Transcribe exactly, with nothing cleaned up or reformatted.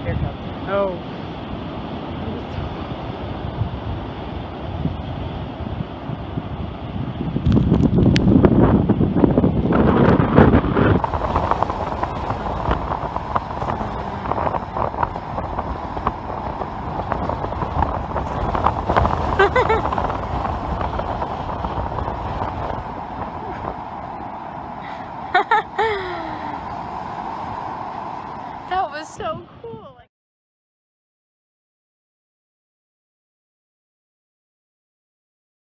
Here it comes. Oh. That was so cool.